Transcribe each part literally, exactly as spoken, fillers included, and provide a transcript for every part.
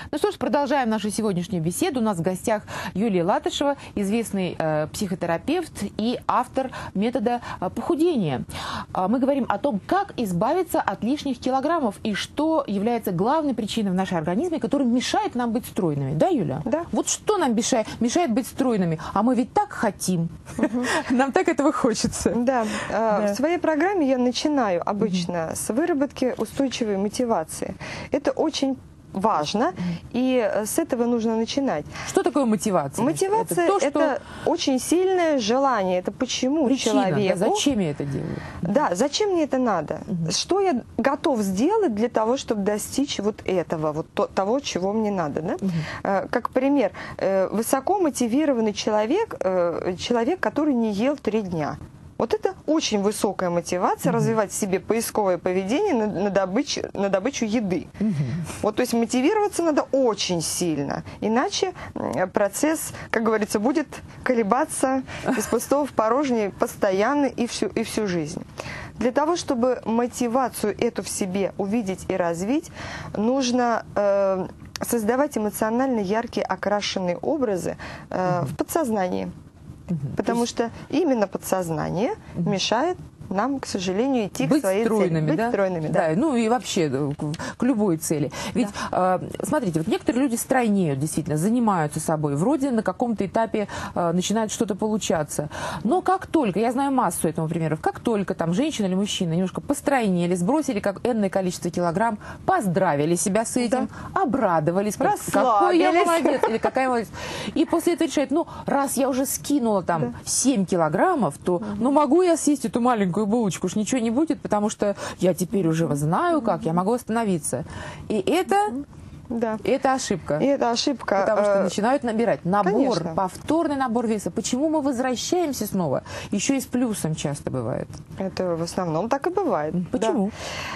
Ну что ж, продолжаем нашу сегодняшнюю беседу. У нас в гостях Юлия Латышева, известный э, психотерапевт и автор метода э, похудения. Э, мы говорим о том, как избавиться от лишних килограммов и что является главной причиной в нашем организме, которая мешает нам быть стройными. Да, Юля? Да. Вот что нам мешает, мешает быть стройными? А мы ведь так хотим. Нам так этого хочется. Да. В своей программе я начинаю обычно с выработки устойчивой мотивации. Это очень важно, и с этого нужно начинать. Что такое мотивация? Мотивация – это, то, что... это очень сильное желание. Это почему Причина, человеку... Да, зачем я это делаю? Да, зачем мне это надо? Угу. Что я готов сделать для того, чтобы достичь вот этого, вот то, того, чего мне надо? Да? Угу. Как пример, высоко мотивированный человек, человек, который не ел три дня. Вот это очень высокая мотивация, mm-hmm. развивать в себе поисковое поведение на, на, добычу, на добычу еды. Mm-hmm. Вот, то есть мотивироваться надо очень сильно, иначе процесс, как говорится, будет колебаться из пустого в порожнее постоянно и всю, и всю жизнь. Для того, чтобы мотивацию эту в себе увидеть и развить, нужно э, создавать эмоционально яркие окрашенные образы э, mm-hmm. в подсознании. Угу. Потому есть... что именно подсознание угу. мешает нам, к сожалению, идти быть к своей стройными, цели. Быть да? стройными, да. Да, ну и вообще к, к любой цели. Ведь, да. э, смотрите, вот некоторые люди стройнеют, действительно, занимаются собой. Вроде на каком-то этапе э, начинает что-то получаться. Но как только, я знаю массу этому примеров, как только там женщина или мужчина немножко постройнели, сбросили как энное количество килограмм, поздравили себя с этим, да. обрадовались, как, какой я молодец, или какая молодец. И после этого решает, ну, раз я уже скинула там да. семь килограммов, то, ну, могу я съесть эту маленькую булочку, уж ничего не будет, потому что я теперь уже знаю, как я могу остановиться. И это, да. это ошибка. И это ошибка. Потому что начинают набирать набор, Конечно. повторный набор веса. Почему мы возвращаемся снова? Еще и с плюсом часто бывает. Это в основном так и бывает. Почему?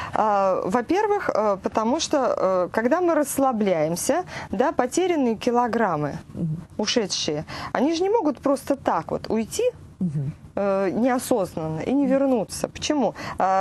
Да. Во-первых, потому что когда мы расслабляемся, да, потерянные килограммы, угу. ушедшие, они же не могут просто так вот уйти, угу. неосознанно и не вернуться. Почему?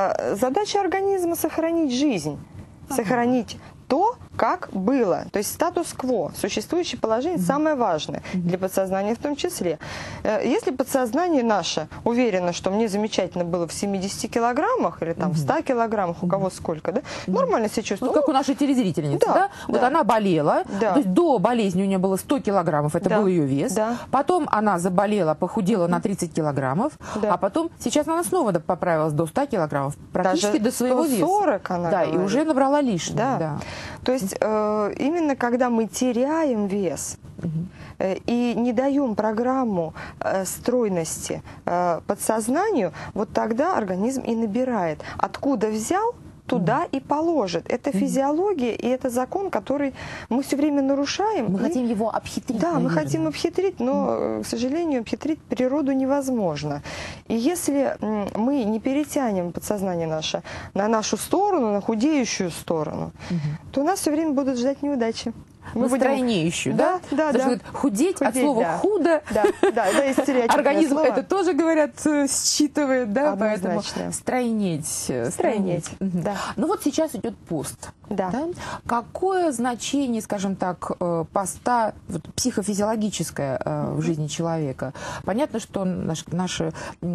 Задача организма — сохранить жизнь, ага. сохранить то, как было. То есть статус-кво, существующее положение, mm-hmm. самое важное mm-hmm. для подсознания в том числе. Если подсознание наше уверено, что мне замечательно было в семидесяти килограммах или там mm-hmm. в ста килограммах, у кого mm-hmm. сколько, да, mm-hmm. нормально себя чувствует. Ну, как у нашей телезрительницы, да? да? Вот да. она болела, да. то есть до болезни у нее было сто килограммов, это да. был ее вес. Да. Потом она заболела, похудела mm-hmm. на тридцать килограммов, да. а потом сейчас она снова поправилась до ста килограммов, практически даже до своего веса. сто сорок она Да, говорит. И уже набрала лишнее. Да. Да. То есть э, именно когда мы теряем вес угу. э, и не даем программу э, стройности э, подсознанию, вот тогда организм и набирает. Откуда взял, туда и положит. Это физиология, и это закон, который мы все время нарушаем. Мы и... хотим его обхитрить. Да, наверное. мы хотим обхитрить, но, к сожалению, обхитрить природу невозможно. И если мы не перетянем подсознание наше на нашу сторону, на худеющую сторону, угу. то нас все время будут ждать неудачи. Мы стройнеющую, будем... да? Да, да, да. Худеть, худеть от слова да. худо. Да, да, да, есть стереотипное Организм слово. это тоже, говорят, считывает, да? Однозначно. Поэтому стройнеть. Стройнеть, да. Ну вот сейчас идет пост. Да. Да? Какое значение, скажем так, поста вот, психофизиологическое mm-hmm. в жизни человека? Понятно, что наш, наша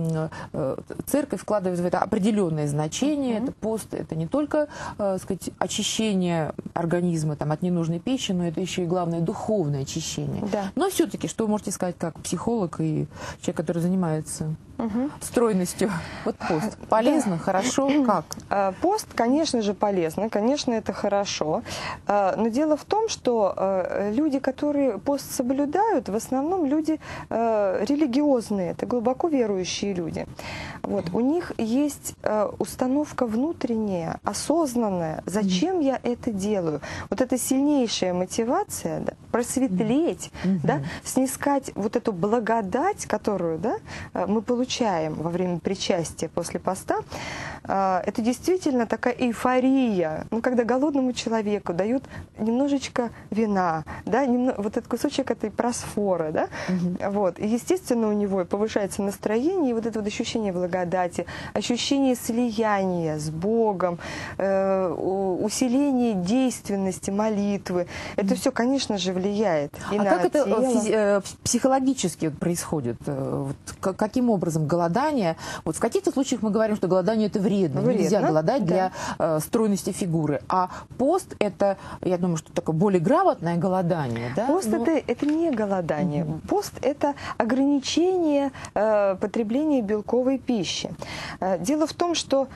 церковь вкладывает в это определенное значение. Mm-hmm. Это пост, это не только, так сказать, очищение организма там, от ненужной пищи, но это еще и главное духовное очищение. Да. Но все-таки, что вы можете сказать как психолог и человек, который занимается угу. стройностью? Вот пост. Полезно, да. хорошо, как? Пост, конечно же, полезно, конечно, это хорошо. Но дело в том, что люди, которые пост соблюдают, в основном люди религиозные, это глубоко верующие люди. Вот. У них есть установка внутренняя, осознанная, зачем я это делаю. Вот это сильнейшая мотивация, да, просветлеть, mm-hmm. да, снискать вот эту благодать, которую да, мы получаем во время причастия после поста, это действительно такая эйфория. Ну, когда голодному человеку дают немножечко вина, да, немного, вот этот кусочек этой просфоры, да, угу. вот, и, естественно, у него повышается настроение, и вот это вот ощущение благодати, ощущение слияния с Богом, э, усиление действенности, молитвы, это все, конечно же, влияет и а на как это тело. Физи психологически происходит? Вот, каким образом голодание? Вот в каких-то случаях мы говорим, что голодание это вредно, вредно. Нельзя голодать да. для э, стройности фигуры. А пост это, я думаю, что такое более грамотное голодание. Да? Пост Но... это, это не голодание. Угу. Пост это ограничение э, потребления белковой пищи. Э, дело в том, что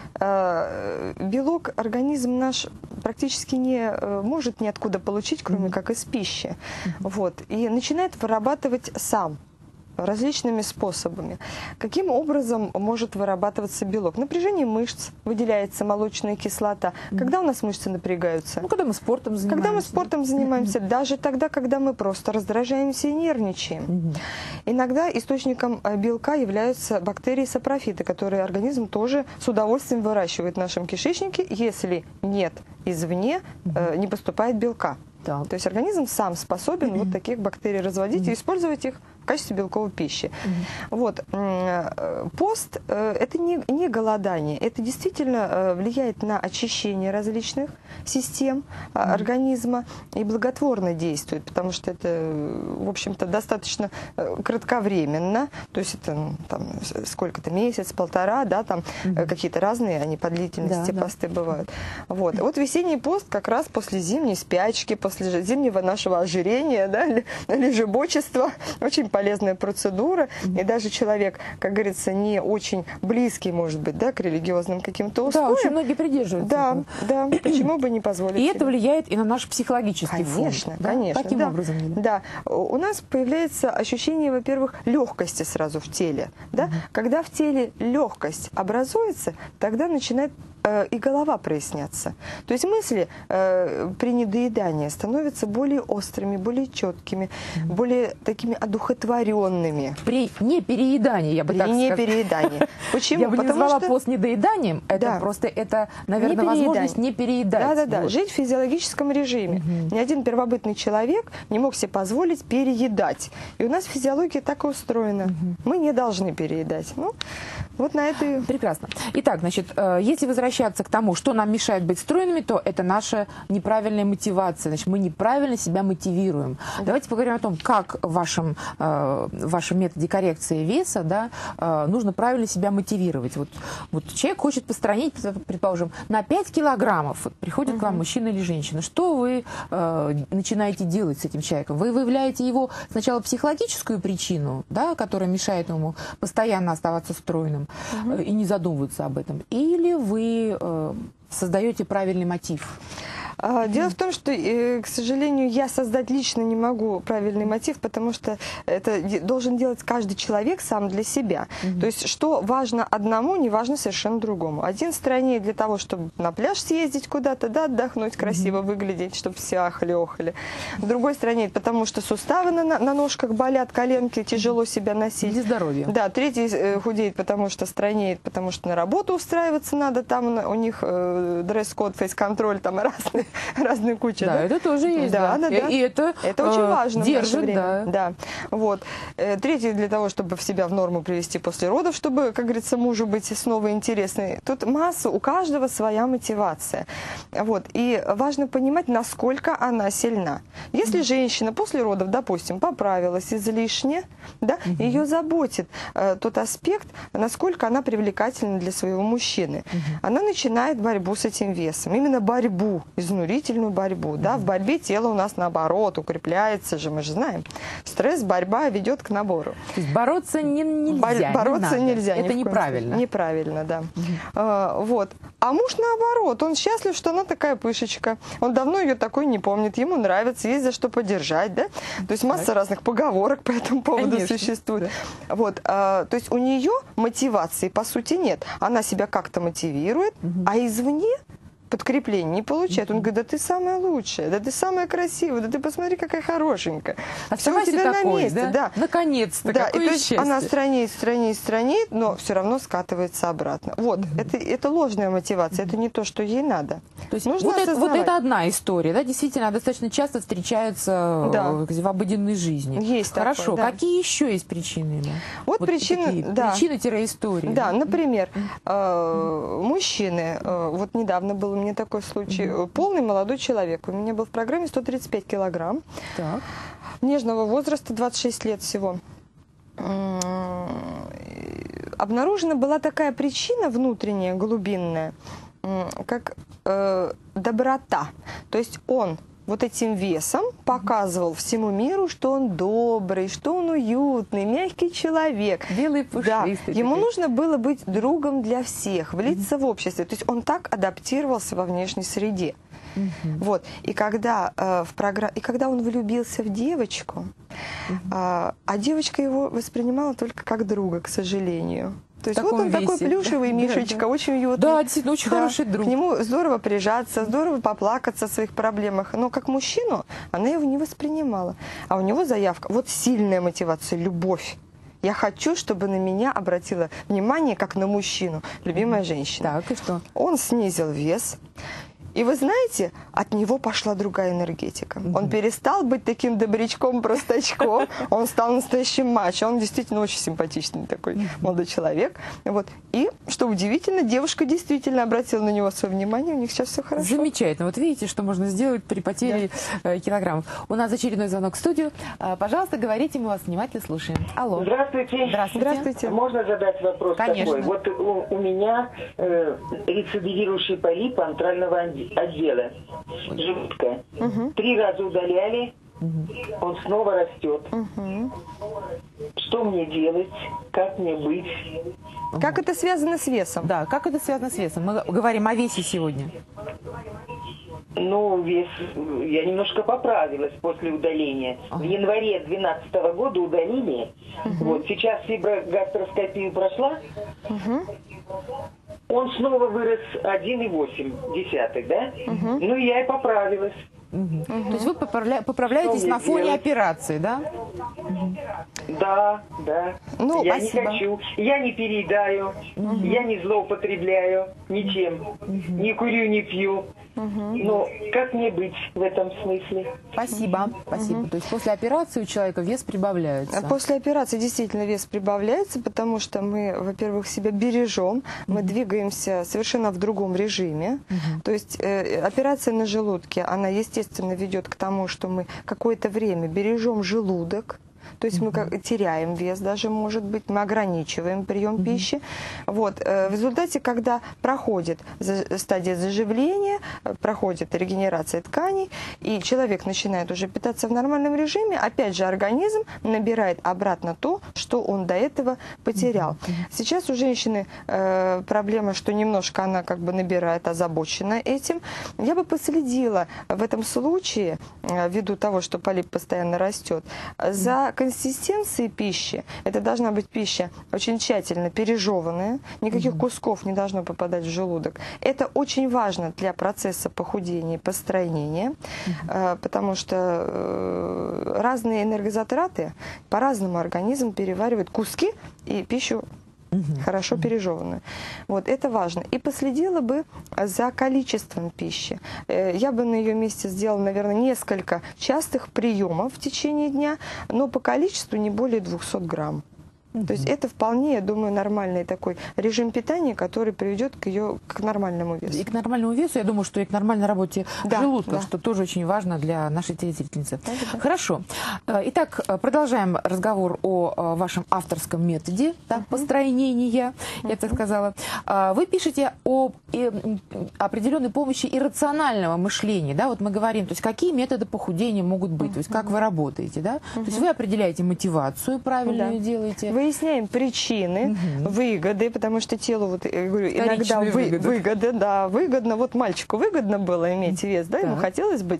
э, белок организм наш практически не э, может ниоткуда получить, кроме угу. как из пищи. Угу. Вот. И начинает вырабатывать сам различными способами. Каким образом может вырабатываться белок? Напряжение мышц, выделяется молочная кислота. Mm-hmm. Когда у нас мышцы напрягаются? Ну, когда мы спортом занимаемся. Когда мы спортом занимаемся, mm-hmm. даже тогда, когда мы просто раздражаемся и нервничаем. Mm-hmm. Иногда источником белка являются бактерии-сапрофиты, которые организм тоже с удовольствием выращивает в нашем кишечнике, если нет извне, mm-hmm. э, не поступает белка. Да. То есть организм сам способен mm-hmm. вот таких бактерий разводить mm-hmm. и использовать их в качестве белковой пищи. Mm-hmm. Вот. Пост – это не, не голодание, это действительно влияет на очищение различных систем mm-hmm. организма и благотворно действует, потому что это, в общем-то, достаточно кратковременно, то есть это ну, там, сколько-то, месяц, полтора, да, там mm-hmm. какие-то разные, они по длительности да, посты да. бывают. Вот. вот весенний пост как раз после зимней спячки, после зимнего нашего ожирения, да, лежебочества, очень полезная процедура, mm-hmm. и даже человек, как говорится, не очень близкий, может быть, да, к религиозным каким-то устоям. Да, очень многие придерживаются. Да, да, почему бы не позволить И себе? это влияет и на наш психологический фон. Конечно, да? конечно. Каким да. образом? Да, у нас появляется ощущение, во-первых, легкости сразу в теле. Да? Mm-hmm. Когда в теле легкость образуется, тогда начинает и голова проясняться. То есть мысли э, при недоедании становятся более острыми, более четкими, mm-hmm. более такими одухотворенными. При непереедании, я бы при так сказала. При непереедании. Почему? Я бы Потому не назвала что... пост недоеданием, это да. просто, это, наверное, не возможность не переедать. Да-да-да, вот. жить в физиологическом режиме. Mm-hmm. Ни один первобытный человек не мог себе позволить переедать. И у нас физиология так и устроена. Mm-hmm. Мы не должны переедать. Ну, вот на это... Прекрасно. Итак, значит, если возвращаться к тому, что нам мешает быть стройными, то это наша неправильная мотивация. Значит, мы неправильно себя мотивируем. Да. Давайте поговорим о том, как в вашем, э, в вашем методе коррекции веса да, э, нужно правильно себя мотивировать. Вот, вот человек хочет постранить, предположим, на пять килограммов. Вот приходит угу. к вам мужчина или женщина. Что вы э, начинаете делать с этим человеком? Вы выявляете его сначала психологическую причину, да, которая мешает ему постоянно оставаться стройным угу. э, и не задумываться об этом. Или вы создаете правильный мотив? Дело в том, что, к сожалению, я создать лично не могу правильный мотив, потому что это должен делать каждый человек сам для себя. Mm-hmm. То есть, что важно одному, не важно совершенно другому. Один страннее для того, чтобы на пляж съездить куда-то, да, отдохнуть, красиво mm-hmm. выглядеть, чтобы все ахали-охали. С другой стороны, потому что суставы на, на ножках болят, коленки, тяжело себя носить. Для здоровья. Да, третий э, худеет, потому что страннеет, потому что на работу устраиваться надо, там у них э, дресс-код, фейс-контроль, там разные. Разные кучи, да? Да, это тоже есть, да. да. да, да. И это, это очень э, важно держит, в наше время. Да. Да. Вот. Третий для того, чтобы в себя в норму привести после родов, чтобы, как говорится, мужу быть снова интересной. Тут масса, у каждого своя мотивация. Вот. И важно понимать, насколько она сильна. Если mm-hmm. женщина после родов, допустим, поправилась излишне, да, mm-hmm. ее заботит э, тот аспект, насколько она привлекательна для своего мужчины. Mm-hmm. Она начинает борьбу с этим весом. Именно борьбу, изнурительную борьбу. Mm-hmm. Да? В борьбе тело у нас наоборот укрепляется же, мы же знаем. Стресс, борьба ведет к набору. То есть бороться не, нельзя. Бор- бороться не нельзя. Это неправильно. Неправильно, да. Mm-hmm. а, вот. А муж наоборот, он счастлив, что она такая пышечка. Он давно ее такой не помнит. Ему нравится, есть за что поддержать, да? То есть масса так. разных поговорок по этому поводу Конечно. существует. Да. Вот. А, то есть у нее мотивации по сути нет. Она себя как-то мотивирует, угу. а извне подкрепление не получает. Он говорит, да ты самая лучшая, да ты самая красивая, да ты посмотри, какая хорошенькая. А все у тебя такой, на месте. Да? Да? Наконец-то, да, какое и то есть счастье. она странеет, странеет, странеет, но все равно скатывается обратно. Вот, угу. это, это ложная мотивация, угу. это не то, что ей надо. То есть вот это, вот это одна история, да, действительно, она достаточно часто встречается да. в обыденной жизни. Есть Хорошо, такое, да. какие еще есть причины? Вот, вот причины, да. Причины-истории. Да, например, э, мужчины, э, вот недавно был у меня такой случай, mm-hmm. полный молодой человек, у меня был в программе сто тридцать пять килограмм, так. нежного возраста, двадцать шесть лет всего. Обнаружена была такая причина внутренняя, глубинная, как э, доброта. То есть он вот этим весом показывал всему миру, что он добрый, что он уютный, мягкий человек. Белый пушистый. Да. Ему нужно было быть другом для всех, влиться mm-hmm. в обществе. То есть он так адаптировался во внешней среде. Mm-hmm. Вот. И, когда, э, в програ... И когда он влюбился в девочку, mm-hmm. э, а девочка его воспринимала только как друга, к сожалению. То есть вот он весе. Такой плюшевый мишечка, да, да. очень уютный. Да, действительно, очень да. хороший друг. К нему здорово прижаться, здорово поплакаться о своих проблемах. Но как мужчину она его не воспринимала. А у него заявка, вот сильная мотивация, любовь. Я хочу, чтобы на меня обратила внимание, как на мужчину, любимая женщина. Так, и что? Он снизил вес. И вы знаете, от него пошла другая энергетика. Mm-hmm. Он перестал быть таким добрячком-простачком, он стал настоящим мачо. Он действительно очень симпатичный такой mm-hmm. молодой человек. Вот. И, что удивительно, девушка действительно обратила на него свое внимание, у них сейчас все хорошо. Замечательно. Вот видите, что можно сделать при потере да. килограммов. У нас очередной звонок в студию. Пожалуйста, говорите, мы вас внимательно слушаем. Алло. Здравствуйте. Здравствуйте. Здравствуйте. Можно задать вопрос Конечно. такой? Вот у, у меня э, рецидивирующий полип антрального отдела желудка. Угу. Три раза удаляли, угу. он снова растет. Угу. Что мне делать? Как мне быть? Как угу. это связано с весом? Да, как это связано с весом? Мы говорим о весе сегодня. Ну, вес, я немножко поправилась после удаления. Ага. В январе две тысячи двенадцатого года удалили. Угу. Вот, сейчас фиброгастроскопию прошла. Угу. Он снова вырос один и восемь десятых, да? Угу. Ну, я и поправилась. Угу. Угу. То есть вы поправля... поправляетесь на фоне делать? Операции, да? Угу. Да, да. Ну, я спасибо. не хочу, я не переедаю, угу. я не злоупотребляю ничем, угу. не курю, не пью. Угу. Но как мне быть в этом смысле? Спасибо, спасибо. Угу. То есть после операции у человека вес прибавляется? После операции действительно вес прибавляется, потому что мы, во-первых, себя бережем, мы угу. двигаемся совершенно в другом режиме. Угу. То есть э, операция на желудке, она, естественно, ведет к тому, что мы какое-то время бережем желудок. То есть мы как, теряем вес даже, может быть, мы ограничиваем прием mm-hmm. пищи. Вот. В результате, когда проходит стадия заживления, проходит регенерация тканей, и человек начинает уже питаться в нормальном режиме, опять же организм набирает обратно то, что он до этого потерял. Mm-hmm. Сейчас у женщины э, проблема, что немножко она как бы набирает, озабочена этим. Я бы последила в этом случае, э, ввиду того, что полип постоянно растет, за консистенции пищи. Это должна быть пища очень тщательно пережеванная, никаких mm-hmm. кусков не должно попадать в желудок. Это очень важно для процесса похудения и построения, mm-hmm. потому что разные энергозатраты по-разному организм переваривает куски и пищу Угу. хорошо угу. пережеванную. Вот, это важно. И последила бы за количеством пищи. Я бы на ее месте сделала, наверное, несколько частых приемов в течение дня, но по количеству не более двухсот грамм. Угу. То есть это вполне, я думаю, нормальный такой режим питания, который приведет к ее к нормальному весу. И к нормальному весу, я думаю, что и к нормальной работе да, желудка, да. что тоже очень важно для нашей телезрительницы. Да, да. Хорошо. Итак, продолжаем разговор о вашем авторском методе да, угу. построения, угу. я так сказала. Вы пишете о определенной помощи иррационального мышления. Да? Вот мы говорим, то есть какие методы похудения могут быть, угу. то есть как вы работаете. Да? Угу. То есть вы определяете мотивацию, правильно ее да. делаете. Выясняем причины, угу. выгоды, потому что телу, вот, я говорю, иногда вы, выгоды, да, выгодно, вот мальчику выгодно было иметь вес, да, ему хотелось быть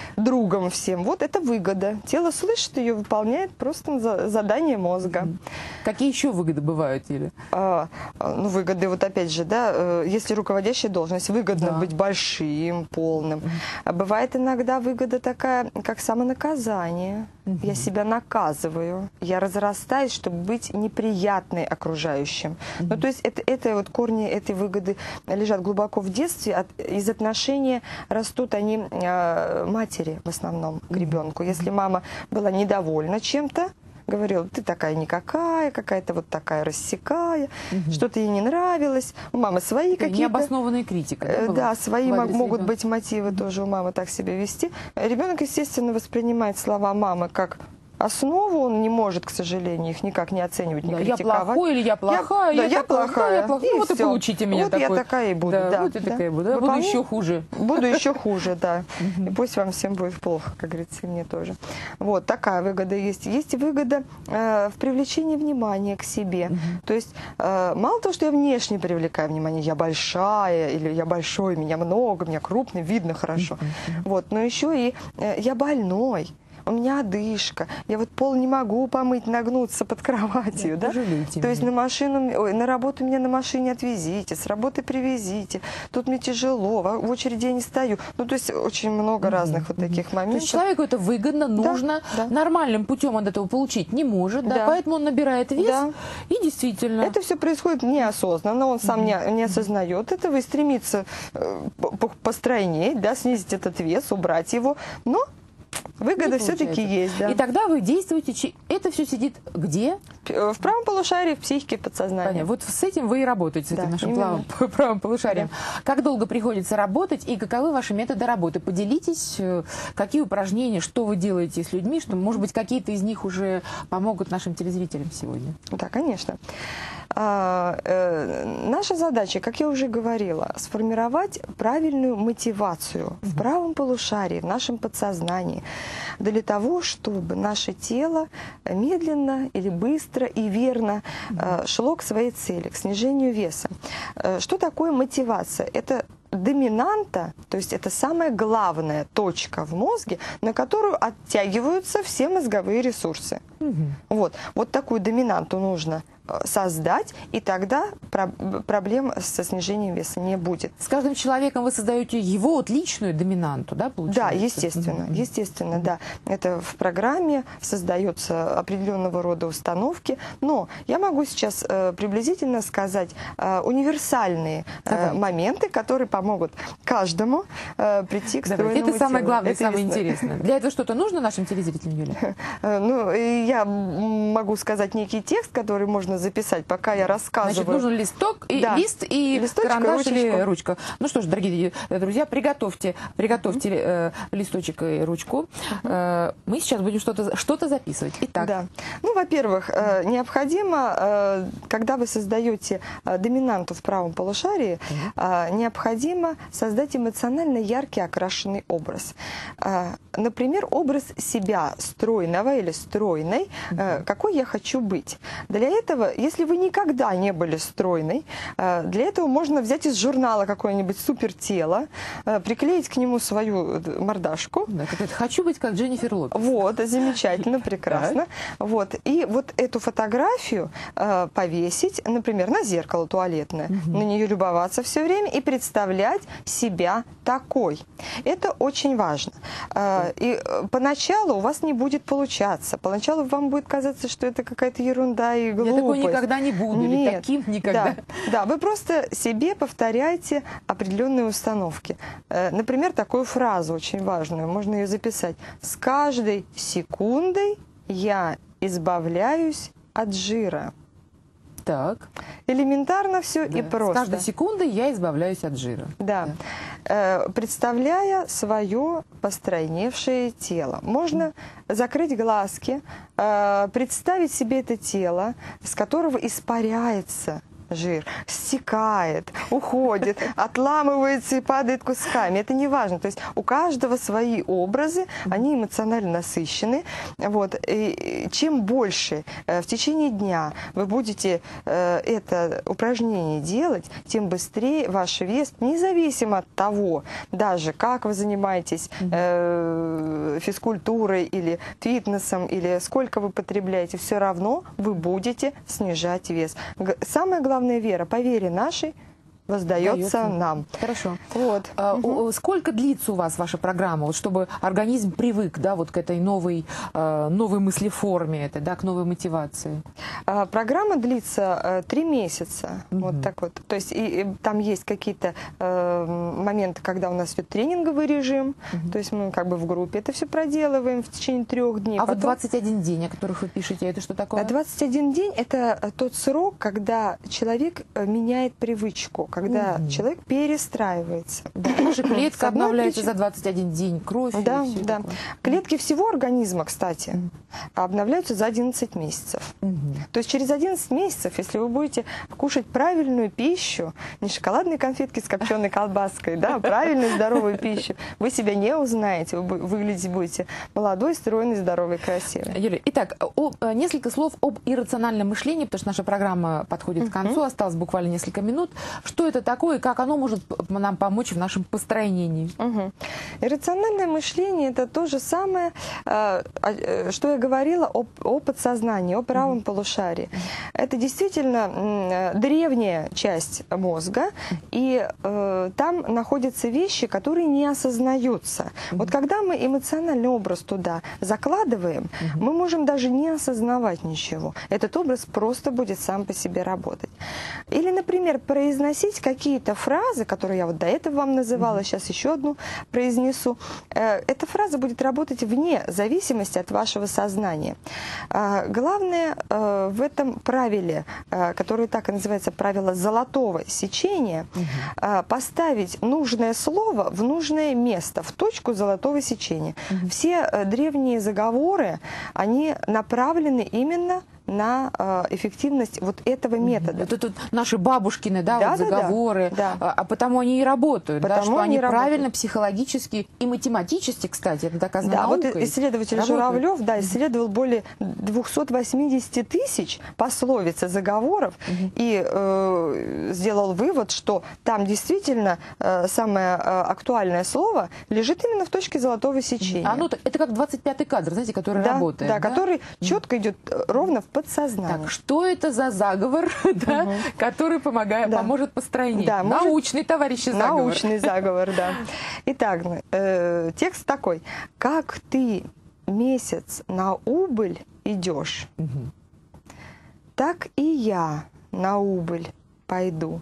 другом всем. Вот это выгода. Тело слышит ее, выполняет просто за, задание мозга. Какие еще выгоды бывают, Юля? А, ну, выгоды, вот опять же, да, если руководящая должность, выгодно Да. быть большим, полным. А бывает иногда выгода такая, как самонаказание. Мгм. Я себя наказываю, я разрастаюсь, чтобы быть неприятной окружающим. Ну, то есть это, это вот корни этой выгоды лежат глубоко в детстве. От, из отношений растут они э, матери в основном к ребенку. Если мама была недовольна чем-то, говорила, ты такая никакая, какая-то вот такая рассекая, Мгм. что-то ей не нравилось. У мамы свои Такая какие-то... необоснованная критика. Э, была Да, свои в мог- адрес могут ребенка? быть мотивы тоже у мамы так себя вести. Ребенок, естественно, воспринимает слова мамы как основу, он не может, к сожалению, их никак не оценивать, не Да, я критиковать. плохой или я плохая? Я, да, я такая, плохая. да, я плохая. И Ну, вот и всё. получите меня вот такой. я такая и буду. Да, Да, вот я да. такая буду. Я буду Выполняю- еще хуже. Буду еще хуже, да. И пусть вам всем будет плохо, как говорится, и мне тоже. Вот такая выгода есть. Есть выгода э, в привлечении внимания к себе. То есть э, мало того, что я внешне привлекаю внимание, я большая, или я большой, меня много, меня крупный, видно хорошо. Вот, но еще и э, я больной. У меня одышка, я вот пол не могу помыть, нагнуться под кроватью, да? Пожалейте То есть меня. на машину, ой, на работу меня на машине отвезите, с работы привезите, тут мне тяжело, в в очереди я не стою. Ну, то есть очень много разных вот таких То моментов. есть человеку это выгодно, нужно, да. нормальным путем он этого получить не может, да, Да. поэтому он набирает вес, Да. и действительно... Это все происходит неосознанно, он сам не, не осознает этого и стремится э, по- по- постройнеть, да, снизить этот вес, убрать его, но выгода Не все-таки получается. есть, да. И тогда вы действуете, чи- это все сидит где? П- В правом полушарии, в психике, в подсознании. Понятно. Вот с этим вы и работаете, с Да, этим нашим именно. правым, правым полушарием. Как долго приходится работать и каковы ваши методы работы? Поделитесь, э, какие упражнения, что вы делаете с людьми, что, может быть, какие-то из них уже помогут нашим телезрителям сегодня. Да, конечно. А, э, наша задача, как я уже говорила, сформировать правильную мотивацию в правом полушарии, в нашем подсознании, для того, чтобы наше тело медленно или быстро и верно э, шло к своей цели, к снижению веса. Э, что такое мотивация? Это доминанта, то есть это самая главная точка в мозге, на которую оттягиваются все мозговые ресурсы. Вот, вот такую доминанту нужно э, создать, и тогда про- проблем со снижением веса не будет. С каждым человеком вы создаете его вот личную доминанту, да, получается? Да, естественно, Мгм. естественно, да. Это в программе создается определенного рода установки, но я могу сейчас э, приблизительно сказать э, универсальные э, Давайте. моменты, которые помогут каждому э, прийти к Давайте. стройному Это самое телу. главное, Это самое весна. интересное. Для этого что-то нужно нашим телезрителям, Юля? Э, Ну, и я м, могу сказать некий текст, который можно записать, пока я рассказываю. Значит, нужен листок, и, Да. лист и Листочек и карандаш или ручечку. ручка. Ну что ж, дорогие друзья, приготовьте, приготовьте э, листочек и ручку. Э, мы сейчас будем что-то что-то записывать. Итак, Да. Ну, во-первых, э, необходимо, э, когда вы создаете э, доминанту в правом полушарии, э, необходимо создать эмоционально яркий окрашенный образ. Э, Например, образ себя стройного или стройной, э, какой я хочу быть. Для этого, если вы никогда не были стройной, э, для этого можно взять из журнала какое-нибудь супертело, э, приклеить к нему свою э, мордашку. да, какой-то «хочу быть как Дженнифер Лопес». Вот, замечательно, прекрасно. Вот, и вот эту фотографию э, повесить, например, на зеркало туалетное, на нее любоваться все время и представлять себя такой. Это очень важно. Э, и э, поначалу у вас не будет получаться. Поначалу вам будет казаться, что это какая-то ерунда и глупость. Я такой никогда не буду, или Нет. таким никогда. Да, да, вы просто себе повторяете определенные установки. Э, Например, такую фразу очень важную, можно ее записать. С каждой секундой я избавляюсь от жира. Так, Элементарно все да. и просто. С каждой секундой я избавляюсь от жира. Да. Э, Представляя свое постройневшее тело. Можно закрыть глазки, э, представить себе это тело, с которого испаряется жир, стекает, уходит, отламывается и падает кусками. Это не важно. То есть у каждого свои образы, они эмоционально насыщены. Вот. И чем больше в течение дня вы будете это упражнение делать, тем быстрее ваш вес, независимо от того, даже как вы занимаетесь э, физкультурой или фитнесом, или сколько вы потребляете, все равно вы будете снижать вес. Самое главное, вера, по вере нашей воздается Дается. нам. Хорошо. Вот. А, угу. Сколько длится у вас ваша программа, вот, чтобы организм привык, да, вот к этой новой, э, новой мыслеформе, этой, да, к новой мотивации? А, программа длится э, три месяца. Угу. Вот так вот. То есть и, и, там есть какие-то э, моменты, когда у нас идет тренинговый режим. Угу. То есть мы как бы в группе это все проделываем в течение трех дней. А Потом... вот двадцать один день, о которых вы пишете, это что такое? двадцать один день – это тот срок, когда человек меняет привычку, когда угу. человек перестраивается. Да, наша клетка обновляется за двадцать один день, кровь. Да, да. Такое. Клетки всего организма, кстати, угу. обновляются за одиннадцать месяцев. Угу. То есть через одиннадцать месяцев, если вы будете кушать правильную пищу, не шоколадные конфетки с копченой колбаской, да, правильную здоровую пищу, вы себя не узнаете, вы выглядеть будете молодой, стройный, здоровый, красивый. Юлия, итак, о, несколько слов об иррациональном мышлении, потому что наша программа подходит к концу, осталось буквально несколько минут. Что это такое и как оно может нам помочь в нашем построении? Угу. Иррациональное мышление – это то же самое, что я говорила о, о подсознании, о правом угу. полушарии. Это действительно древняя часть мозга, и э, там находятся вещи, которые не осознаются. Угу. Вот когда мы эмоциональный образ туда закладываем, угу. мы можем даже не осознавать ничего. Этот образ просто будет сам по себе работать. Или, например, произносить какие-то фразы, которые я вот до этого вам называла, mm-hmm. сейчас еще одну произнесу. Эта фраза будет работать вне зависимости от вашего сознания. Главное в этом правиле, которое так и называется правило золотого сечения, mm-hmm. поставить нужное слово в нужное место, в точку золотого сечения. Mm-hmm. Все древние заговоры, они направлены именно на э, эффективность вот этого метода. Это тут наши бабушкины, да, да, вот да, заговоры, да. А, а потому они и работают, да, что они, они правильно работают. Психологически и математически, кстати, это доказано да, наукой. Вот исследователь работают. Журавлев, да, исследовал более двухсот восьмидесяти тысяч пословиц и заговоров угу. и э, сделал вывод, что там действительно э, самое э, актуальное слово лежит именно в точке золотого сечения. А, ну, это как двадцать пятый кадр, знаете, который да, работает. Да, да, который четко идет ровно в подсознание. Так, что это за заговор, да, угу. который помогает, да. поможет построению? Да, научный, может... товарищи, заговор. Научный заговор, да. Итак, э, текст такой. Как ты месяц на убыль идешь, угу. так и я на убыль пойду.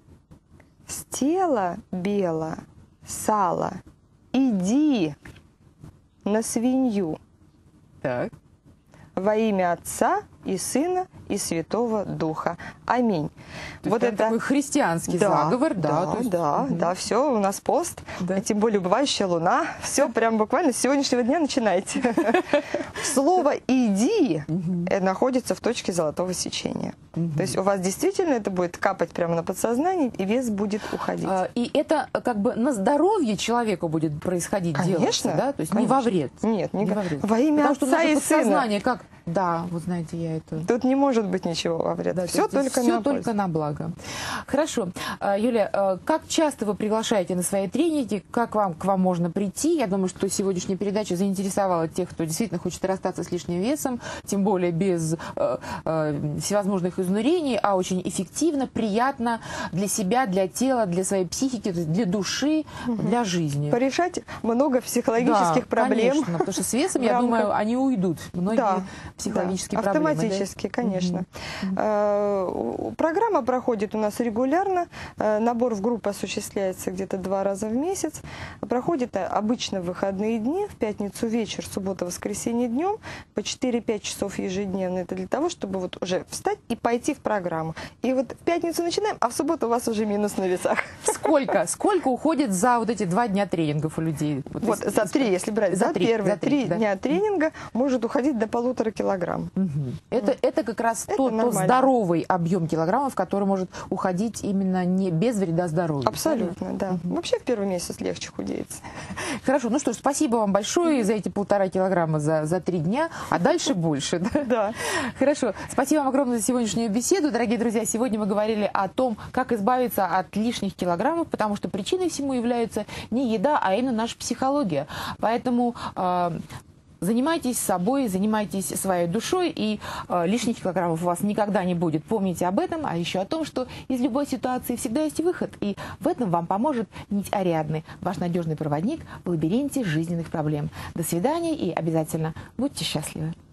С тела бело, сало, иди на свинью. Так. Во имя Отца и Сына и Святого Духа. Аминь. То вот это такой христианский да, заговор, да? Да, то есть... да, угу. да, все, у нас пост, да. тем более убывающая луна, все прям буквально с сегодняшнего дня начинайте. Слово «иди» находится в точке золотого сечения. То есть у вас действительно это будет капать прямо на подсознание, и вес будет уходить. И это как бы на здоровье человеку будет происходить, конечно, да? То есть не во вред. Нет, не во вред. Во имя Потому Отца и Сына. Подсознание как... Да, вот знаете, я это... Тут не может быть ничего во вред. Да, все только, все на, только на благо. Хорошо. Юлия, как часто вы приглашаете на свои тренинги? Как вам, к вам можно прийти? Я думаю, что сегодняшняя передача заинтересовала тех, кто действительно хочет расстаться с лишним весом, тем более без э, э, всевозможных изнурений, а очень эффективно, приятно для себя, для тела, для своей психики, для души, угу. для жизни. Порешать много психологических да, проблем. Конечно, потому что с весом, я думаю, они уйдут. Многие да. психологические да, проблемы. Автоматически, да? конечно. Mm-hmm. Программа проходит у нас регулярно. Набор в группу осуществляется где-то два раза в месяц. Проходит обычно в выходные дни, в пятницу вечер, суббота, воскресенье днем, по четыре-пять часов ежедневно. Это для того, чтобы вот уже встать и пойти в программу. И вот в пятницу начинаем, а в субботу у вас уже минус на весах. Сколько? Сколько уходит за вот эти два дня тренингов у людей? Вот, вот за три, если брать, за, за три, первые за три, три да. дня тренинга может уходить до полутора километров. килограмм. Угу. Это, это как раз это тот, тот здоровый объем килограммов, который может уходить именно не без вреда здоровью. Абсолютно, да. Угу. Вообще в первый месяц легче худеется. Хорошо, ну что ж, спасибо вам большое угу. за эти полтора килограмма за, за три дня, а дальше больше. Да? Да. Хорошо, спасибо вам огромное за сегодняшнюю беседу. Дорогие друзья, сегодня мы говорили о том, как избавиться от лишних килограммов, потому что причиной всему является не еда, а именно наша психология. Поэтому э, занимайтесь собой, занимайтесь своей душой, и э, лишних килограммов у вас никогда не будет. Помните об этом, а еще о том, что из любой ситуации всегда есть выход. И в этом вам поможет нить Ариадны, ваш надежный проводник в лабиринте жизненных проблем. До свидания и обязательно будьте счастливы.